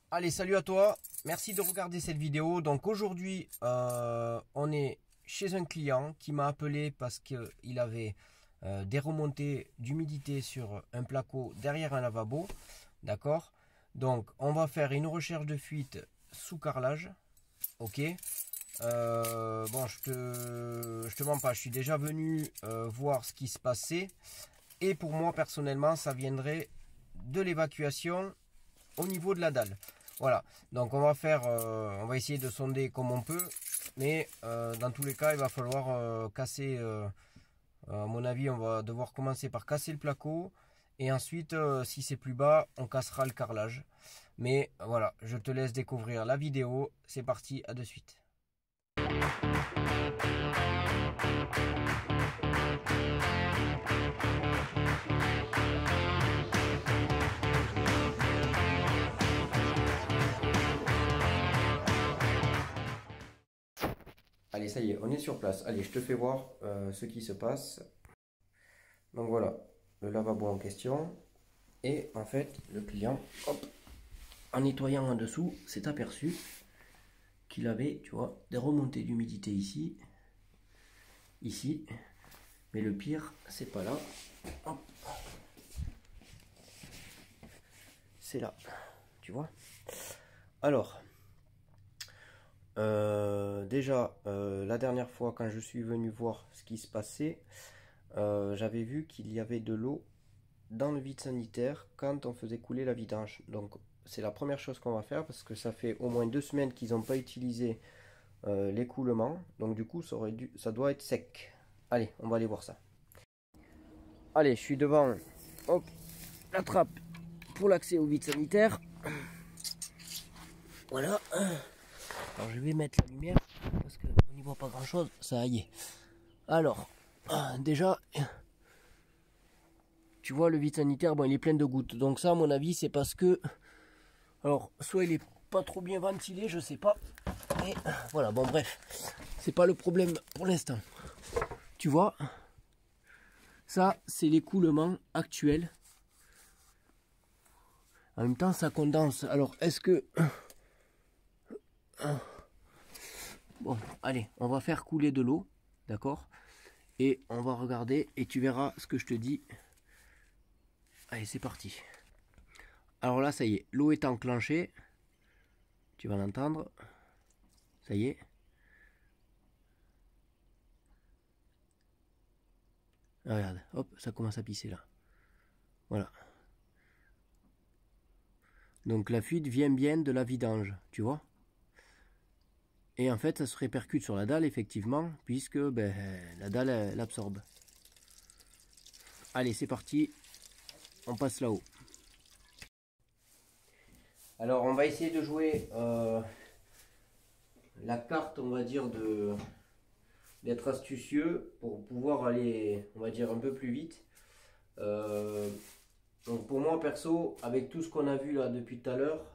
Allez, salut à toi. Merci de regarder cette vidéo. Donc aujourd'hui, on est chez un client qui m'a appelé parce qu'il avait des remontées d'humidité sur un placo derrière un lavabo. D'accord. Donc on va faire une recherche de fuite sous carrelage. Ok. Bon, je te mens pas. Je suis déjà venu voir ce qui se passait. Et pour moi, personnellement, ça viendrait de l'évacuation au niveau de la dalle. Voilà, donc on va essayer de sonder comme on peut, mais dans tous les cas, il va falloir casser. À mon avis, on va devoir commencer par casser le placo, et ensuite, si c'est plus bas, on cassera le carrelage. Mais voilà, je te laisse découvrir la vidéo. C'est parti, à de suite. Allez, ça y est, on est sur place. Allez, je te fais voir ce qui se passe. Donc voilà, le lavabo en question. Et en fait, le client, hop, en nettoyant en dessous, s'est aperçu qu'il avait, tu vois, des remontées d'humidité ici, ici. Mais le pire, c'est pas là. Hop. C'est là, tu vois. Alors, déjà, la dernière fois, quand je suis venu voir ce qui se passait, j'avais vu qu'il y avait de l'eau dans le vide sanitaire quand on faisait couler la vidange. Donc c'est la première chose qu'on va faire parce que ça fait au moins 2 semaines qu'ils n'ont pas utilisé l'écoulement. Donc du coup ça doit être sec. Allez, on va aller voir ça. Allez, je suis devant, hop, la trappe pour l'accès au vide sanitaire. Voilà. Alors je vais mettre la lumière parce qu'on n'y voit pas grand chose. Ça y est. Alors, déjà, tu vois, le vide sanitaire, bon, il est plein de gouttes. Donc ça, à mon avis, c'est parce que... Alors, soit il est pas trop bien ventilé, je sais pas. Et voilà, bon, bref. C'est pas le problème pour l'instant. Tu vois, ça, c'est l'écoulement actuel. En même temps, ça condense. Alors, est-ce que... Bon, allez, on va faire couler de l'eau. D'accord? Et on va regarder et tu verras ce que je te dis. Allez, c'est parti. Alors là, ça y est, l'eau est enclenchée. Tu vas l'entendre. Ça y est. Regarde, hop, ça commence à pisser là. Voilà. Donc la fuite vient bien de la vidange, tu vois. Et en fait, ça se répercute sur la dalle, effectivement, puisque la dalle, elle absorbe. Allez, c'est parti. On passe là-haut. Alors, on va essayer de jouer la carte, on va dire, d'être astucieux pour pouvoir aller, on va dire, un peu plus vite. Donc pour moi, perso, avec tout ce qu'on a vu là depuis tout à l'heure,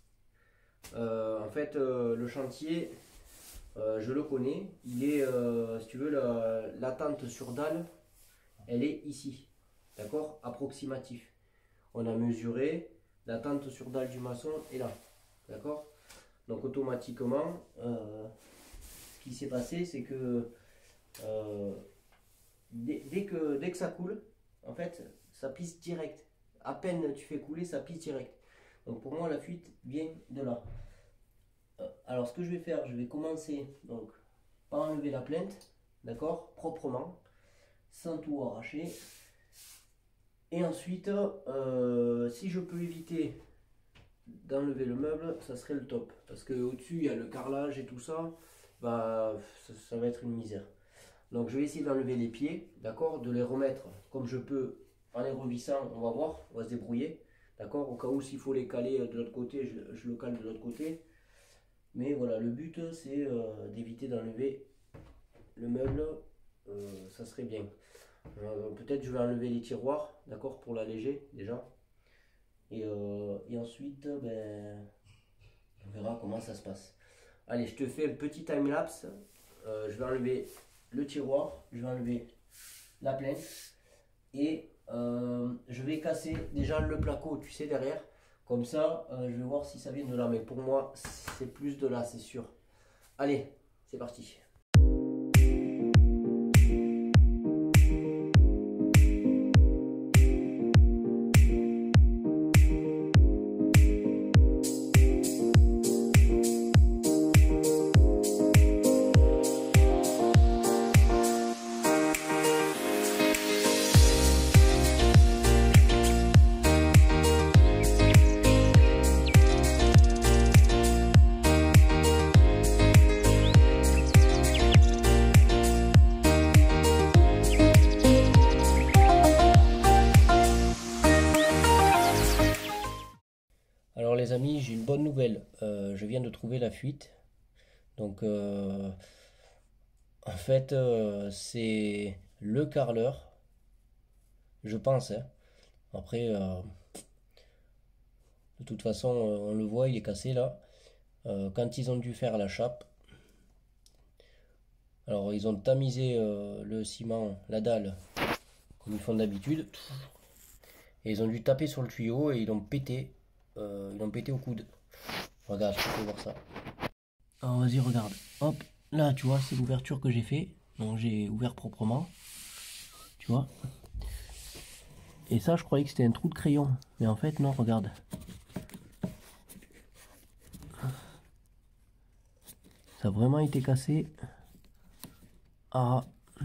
en fait, le chantier, je le connais. Il est, si tu veux, la tente sur dalle, elle est ici. D'accord? Approximatif. On a mesuré, la tente sur dalle du maçon est là. D'accord? Donc automatiquement, ce qui s'est passé, c'est que, dès que ça coule, en fait, ça pisse direct. À peine tu fais couler, ça pisse direct. Donc pour moi, la fuite vient de là. Alors ce que je vais faire, je vais commencer donc par enlever la plainte, d'accord, proprement, sans tout arracher. Et ensuite, si je peux éviter d'enlever le meuble, ça serait le top. Parce que au-dessus, il y a le carrelage et tout ça, bah ça va être une misère. Donc je vais essayer d'enlever les pieds, d'accord, de les remettre comme je peux en les revissant, on va voir, on va se débrouiller. D'accord, au cas où s'il faut les caler de l'autre côté, je le cale de l'autre côté. Mais voilà, le but c'est d'éviter d'enlever le meuble, ça serait bien. Peut-être je vais enlever les tiroirs, d'accord, pour l'alléger déjà. Et ensuite, on verra comment ça se passe. Allez, je te fais le petit time-lapse. Je vais enlever le tiroir, je vais enlever la plainte. Et je vais casser déjà le placo, tu sais, derrière. Comme ça, je vais voir si ça vient de là. Mais pour moi, c'est plus de là, c'est sûr. Allez, c'est parti. Alors les amis, j'ai une bonne nouvelle. Je viens de trouver la fuite. Donc en fait, c'est le carreleur, je pense, hein. Après, de toute façon, on le voit, il est cassé là. Quand ils ont dû faire la chape, alors ils ont tamisé le ciment, la dalle, comme ils font d'habitude. Et ils ont dû taper sur le tuyau et ils l'ont pété. Ils l'ont pété au coude. Regarde, tu peux voir ça. Alors vas-y, regarde. Hop, là, tu vois, c'est l'ouverture que j'ai fait. Donc j'ai ouvert proprement. Tu vois. Et ça, je croyais que c'était un trou de crayon. Mais en fait, non, regarde. Ça a vraiment été cassé. Ah.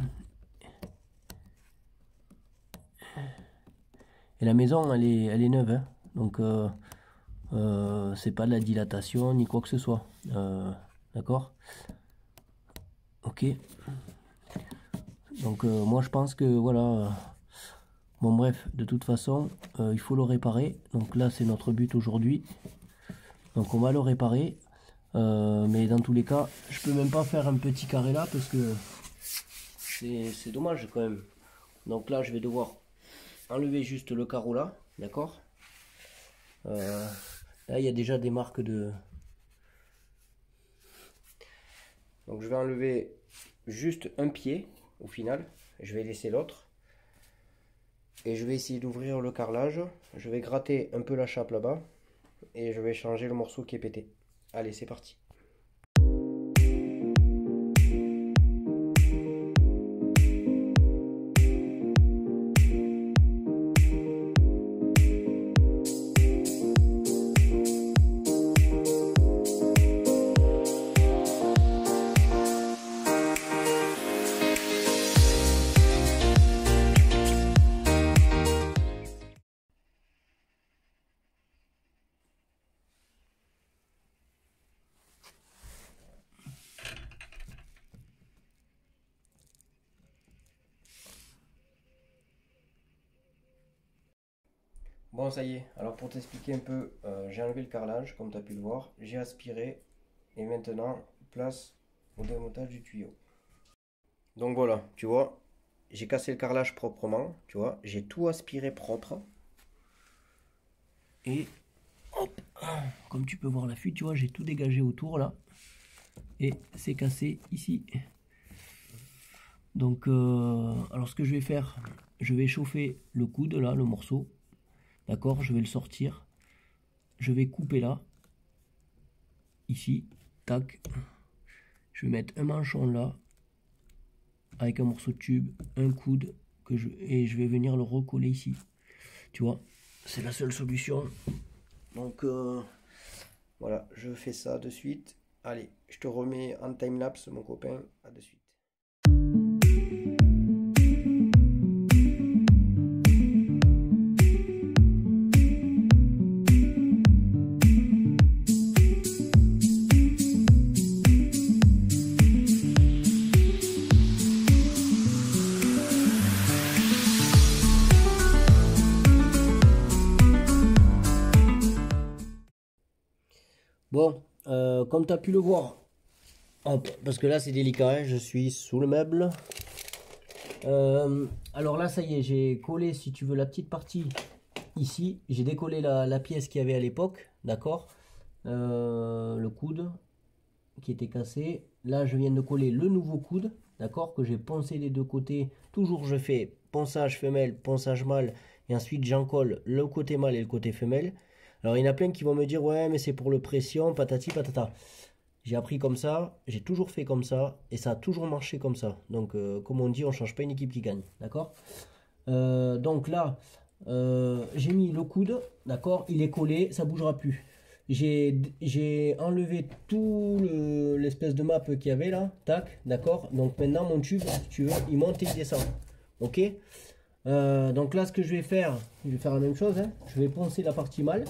Et la maison, elle est neuve, hein. Donc c'est pas de la dilatation ni quoi que ce soit. D'accord. Ok. Donc moi je pense que voilà. Bon bref, de toute façon, il faut le réparer. Donc là c'est notre but aujourd'hui. Donc on va le réparer. Mais dans tous les cas, je peux même pas faire un petit carré là parce que c'est dommage quand même. Donc là je vais devoir enlever juste le carreau là. D'accord. Là il y a déjà des marques de... Donc je vais enlever juste un pied au final. Je vais laisser l'autre. Et je vais essayer d'ouvrir le carrelage. Je vais gratter un peu la chape là-bas. Et je vais changer le morceau qui est pété. Allez, c'est parti. Bon, ça y est, alors pour t'expliquer un peu, j'ai enlevé le carrelage, comme tu as pu le voir, j'ai aspiré, et maintenant, place au démontage du tuyau. Donc voilà, tu vois, j'ai cassé le carrelage proprement, tu vois, j'ai tout aspiré propre. Et hop, comme tu peux voir la fuite, tu vois, j'ai tout dégagé autour là, et c'est cassé ici. Donc, alors ce que je vais faire, je vais chauffer le coude là, le morceau. D'accord, je vais le sortir. Je vais couper là. Ici. Tac. Je vais mettre un manchon là. Avec un morceau de tube. Un coude. Et je vais venir le recoller ici. Tu vois. C'est la seule solution. Donc voilà. Je fais ça de suite. Allez. Je te remets en time-lapse mon copain. À de suite. Bon, comme tu as pu le voir, hop, parce que là c'est délicat, hein, je suis sous le meuble. Alors là, ça y est, j'ai collé, si tu veux, la petite partie ici. J'ai décollé la pièce qu'il y avait à l'époque, d'accord, le coude qui était cassé. Là, je viens de coller le nouveau coude, d'accord, que j'ai poncé des deux côtés. Toujours, je fais ponçage femelle, ponçage mâle, et ensuite j'en colle le côté mâle et le côté femelle. Alors il y en a plein qui vont me dire ouais mais c'est pour le pression, patati patata. J'ai appris comme ça, j'ai toujours fait comme ça et ça a toujours marché comme ça. Donc comme on dit, on change pas une équipe qui gagne, d'accord? Donc là, j'ai mis le coude, d'accord? Il est collé, ça bougera plus. J'ai enlevé tout l'espèce de map qu'il y avait là, tac, d'accord? Donc maintenant mon tube, si tu veux, il monte et il descend, ok? Donc là, ce que je vais faire la même chose, hein. Je vais poncer la partie mâle.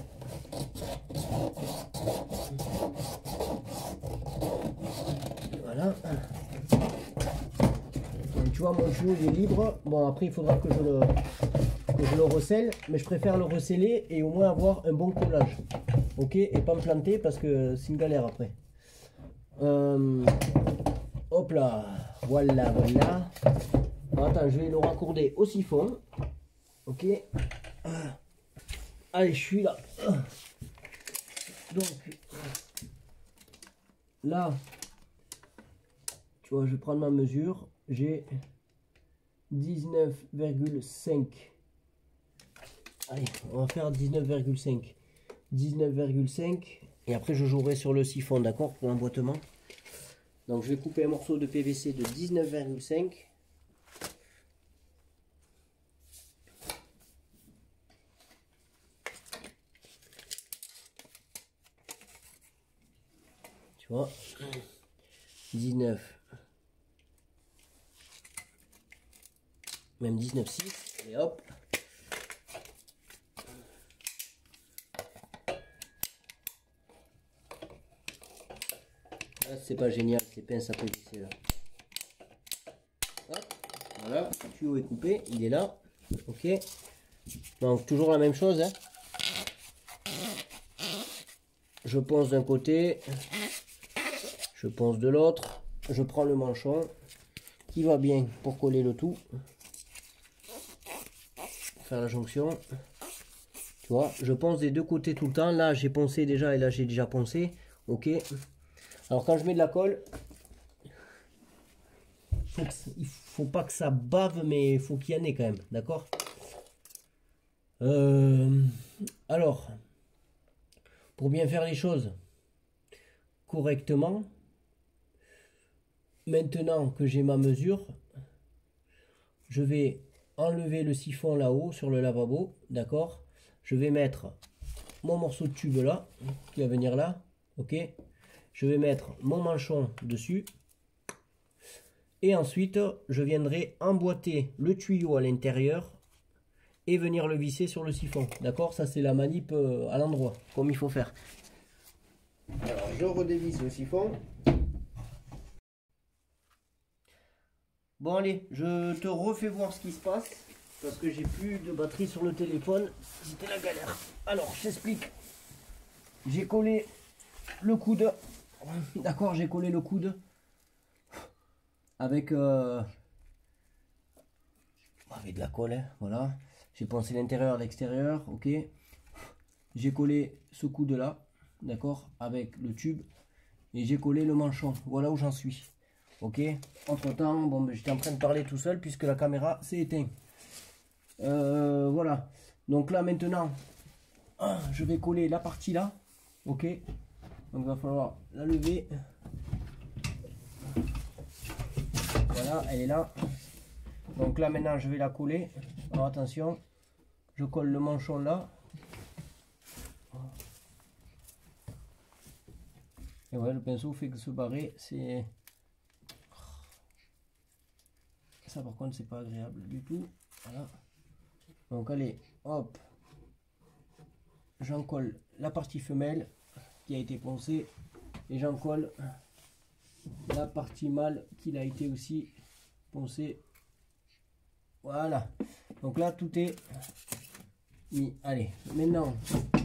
Voilà. Donc, tu vois, mon tuyau il est libre. Bon, après, il faudra que je le recèle, mais je préfère le recéler et au moins avoir un bon collage. Ok, et pas me planter parce que c'est une galère après. Hop là, voilà, voilà. Alors, attends, je vais le raccorder au siphon. Ok. Allez, je suis là. Donc, là, tu vois, je vais prendre ma mesure. J'ai 19,5. Allez, on va faire 19,5. 19,5. Et après, je jouerai sur le siphon, d'accord, pour l'emboîtement. Donc, je vais couper un morceau de PVC de 19,5. Tu vois, 19. Même 19,6. Et hop. Là, c'est pas génial, ces pinces à PVC là. Hop, voilà, le tuyau est coupé, il est là. Ok. Donc, toujours la même chose. Hein. Je ponce d'un côté, je ponce de l'autre, je prends le manchon qui va bien pour coller le tout, faire la jonction. Tu vois, je ponce des deux côtés tout le temps. Là, j'ai poncé déjà et là, j'ai déjà poncé. Ok. Alors, quand je mets de la colle, il faut pas que ça bave, mais il faut qu'il y en ait quand même. D'accord. Alors, pour bien faire les choses correctement, maintenant que j'ai ma mesure, je vais enlever le siphon là-haut sur le lavabo, d'accord? Je vais mettre mon morceau de tube là, qui va venir là, ok? Je vais mettre mon manchon dessus. Et ensuite, je viendrai emboîter le tuyau à l'intérieur et venir le visser sur le siphon, d'accord? Ça, c'est la manip à l'endroit, comme il faut faire. Alors, je redévisse le siphon. Bon allez, je te refais voir ce qui se passe parce que j'ai plus de batterie sur le téléphone, c'était la galère. Alors, je t'explique. J'ai collé le coude, d'accord, j'ai collé le coude avec de la colle, hein, voilà. J'ai poncé l'intérieur, l'extérieur, ok. J'ai collé ce coude là, d'accord, avec le tube et j'ai collé le manchon. Voilà où j'en suis. Ok, entre temps, bon, ben, j'étais en train de parler tout seul puisque la caméra s'est éteinte. Voilà, donc là maintenant, je vais coller la partie là. Ok, donc il va falloir la lever. Voilà, elle est là. Donc là maintenant, je vais la coller. Alors attention, je colle le manchon là. Et ouais, le pinceau fait que se barrer, c'est... Ça par contre c'est pas agréable du tout. Voilà. Donc allez, hop. J'en colle la partie femelle qui a été poncée. Et j'en colle la partie mâle qui a été aussi poncée. Voilà. Donc là tout est mis. Allez, maintenant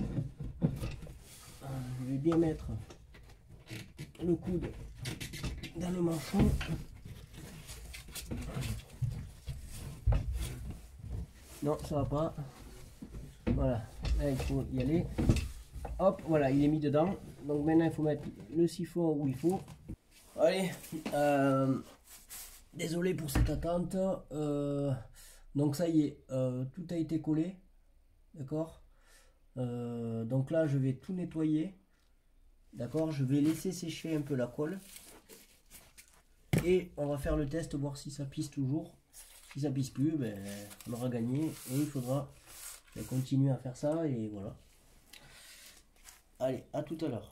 je vais bien mettre le coude dans le manchon. Non, ça va pas. Voilà, là il faut y aller. Hop, voilà, il est mis dedans. Donc maintenant il faut mettre le siphon où il faut. Allez, désolé pour cette attente. Donc ça y est, tout a été collé. D'accord. Donc là, je vais tout nettoyer. D'accord, je vais laisser sécher un peu la colle. Et on va faire le test, voir si ça pisse toujours. Si ça pisse plus, ben, on aura gagné. Et il faudra continuer à faire ça. Et voilà. Allez, à tout à l'heure.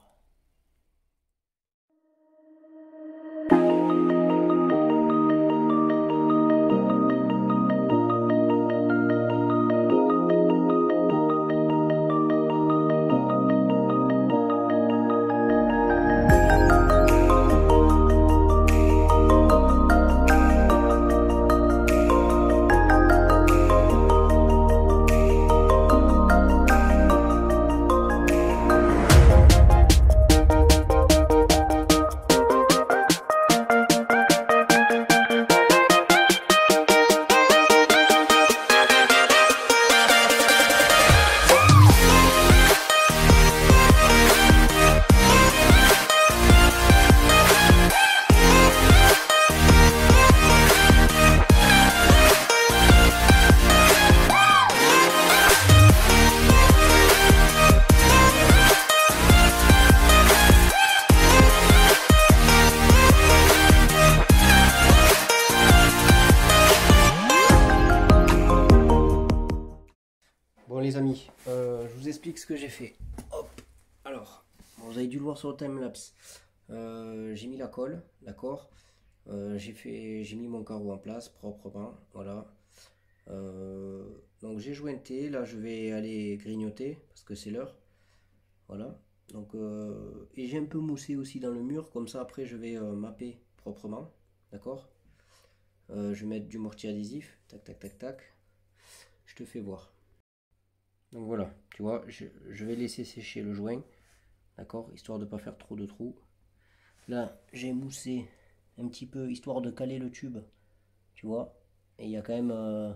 Bon les amis, je vous explique ce que j'ai fait. Hop. Alors, bon, vous avez dû le voir sur le timelapse. J'ai mis la colle, d'accord. J'ai mis mon carreau en place proprement, voilà. Donc j'ai jointé, là je vais aller grignoter parce que c'est l'heure. Voilà. Donc et j'ai un peu moussé aussi dans le mur, comme ça après je vais mapper proprement, d'accord. Je vais mettre du mortier adhésif, tac tac tac tac. Je te fais voir. Donc voilà, tu vois, je vais laisser sécher le joint, d'accord, histoire de ne pas faire trop de trous. Là, j'ai moussé un petit peu, histoire de caler le tube, tu vois, et il y a quand même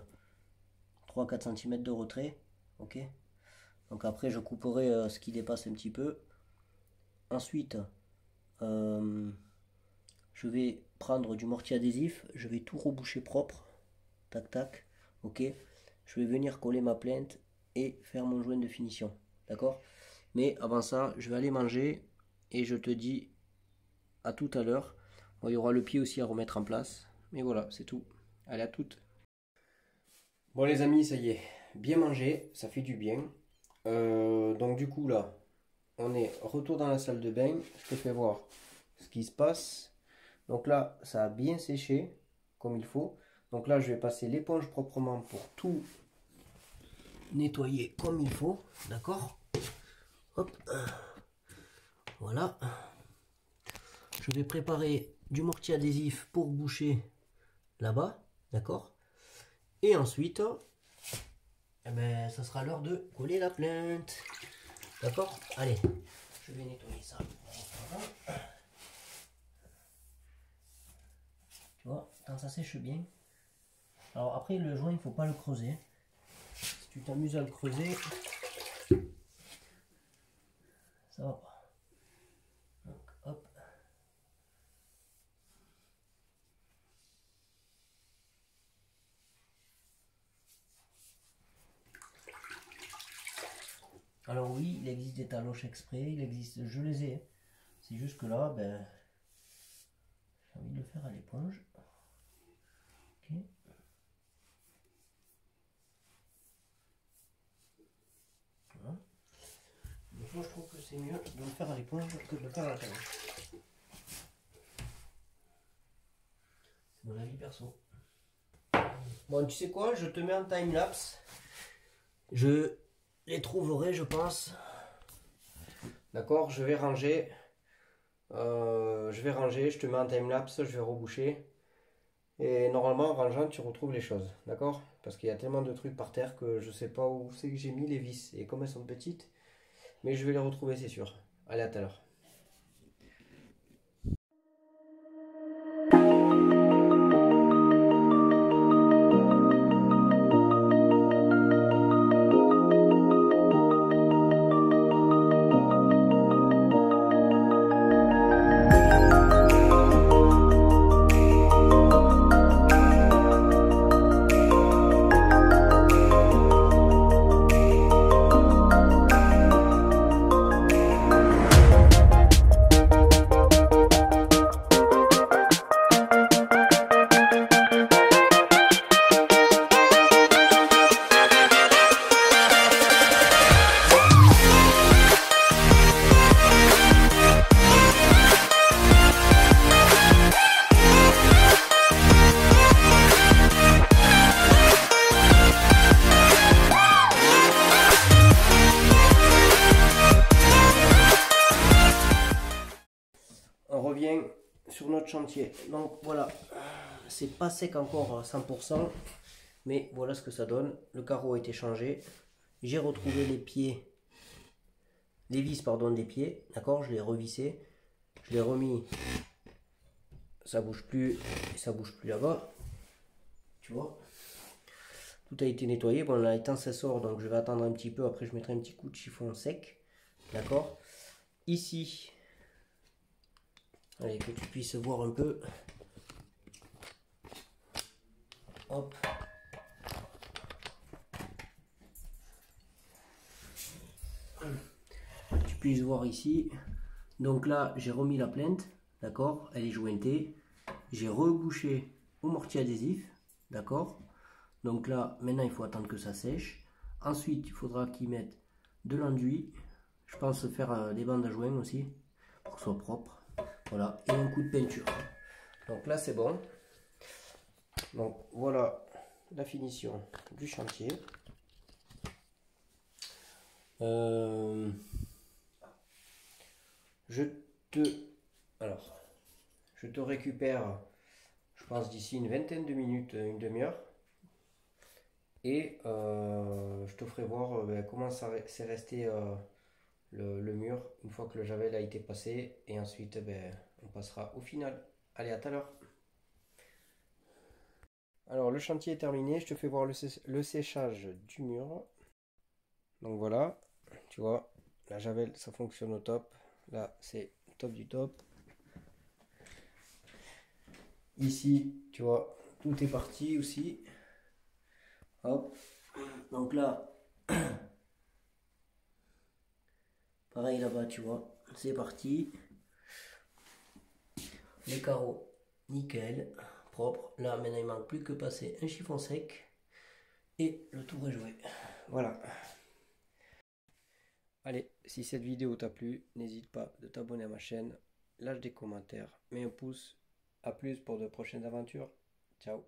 3-4 cm de retrait, ok. Donc après, je couperai ce qui dépasse un petit peu. Ensuite, je vais prendre du mortier adhésif, je vais tout reboucher propre, tac tac, ok. Je vais venir coller ma plainte et faire mon joint de finition, d'accord. Mais avant ça, je vais aller manger et je te dis à tout à l'heure. Bon, il y aura le pied aussi à remettre en place, mais voilà, c'est tout. Allez, à toutes. Bon les amis, ça y est, bien mangé, ça fait du bien. Donc du coup là, on est retour dans la salle de bain. Je te fais voir ce qui se passe. Donc là, ça a bien séché comme il faut. Donc là, je vais passer l'éponge proprement pour tout nettoyer comme il faut, d'accord. Hop, voilà. Je vais préparer du mortier adhésif pour boucher là-bas, d'accord. Et ensuite, eh ben, ça sera l'heure de coller la plainte, d'accord. Allez, je vais nettoyer ça. Tu vois, quand ça sèche bien. Alors après, le joint, il ne faut pas le creuser. Si tu t'amuses à le creuser, ça va pas. Donc, hop. Alors oui, il existe des taloches exprès, il existe, je les ai. C'est juste que là, ben, j'ai envie de le faire à l'éponge. Ok. Voilà. Des fois, je trouve que c'est mieux de le faire à l'éponge que de le faire à la taloche. C'est mon avis perso. Bon, tu sais quoi, je te mets en time-lapse. Je les trouverai, je pense. D'accord, je vais ranger. Je te mets en time-lapse, je vais reboucher. Et normalement, en rangeant, tu retrouves les choses. D'accord? Parce qu'il y a tellement de trucs par terre que je sais pas où c'est que j'ai mis les vis. Et comme elles sont petites, mais je vais les retrouver, c'est sûr. Allez, à tout à l'heure. revient sur notre chantier. Donc voilà, c'est pas sec encore à 100%, mais voilà ce que ça donne. Le carreau a été changé. J'ai retrouvé les pieds, les vis pardon des pieds, d'accord, je l'ai revissé, je l'ai remis, ça bouge plus, et ça bouge plus là-bas, tu vois. Tout a été nettoyé, bon là éteint ça sort, donc je vais attendre un petit peu, après je mettrai un petit coup de chiffon sec, d'accord. Ici, allez que tu puisses voir un peu, hop. Tu puisses voir ici, donc là j'ai remis la plainte, d'accord, elle est jointée, j'ai rebouché au mortier adhésif, d'accord. Donc là, maintenant, il faut attendre que ça sèche. Ensuite, il faudra qu'ils mettent de l'enduit. Je pense faire des bandes à joints aussi, pour que ce soit propre. Voilà, et un coup de peinture. Donc là, c'est bon. Donc voilà la finition du chantier. Je te récupère, je pense, d'ici une vingtaine de minutes, une demi-heure. Et je te ferai voir comment c'est resté le mur une fois que le javel a été passé. Et ensuite, on passera au final. Allez, à tout à l'heure. Alors, le chantier est terminé. Je te fais voir le séchage du mur. Donc voilà, tu vois, la javel, ça fonctionne au top. Là, c'est top du top. Ici, tu vois, tout est parti aussi. Hop. Donc là, pareil là-bas, tu vois, c'est parti. Les carreaux, nickel, propre. Là, maintenant, il manque plus que passer un chiffon sec. Et le tour est joué. Voilà. Allez, si cette vidéo t'a plu, n'hésite pas de t'abonner à ma chaîne. Lâche des commentaires, mets un pouce. A plus pour de prochaines aventures. Ciao.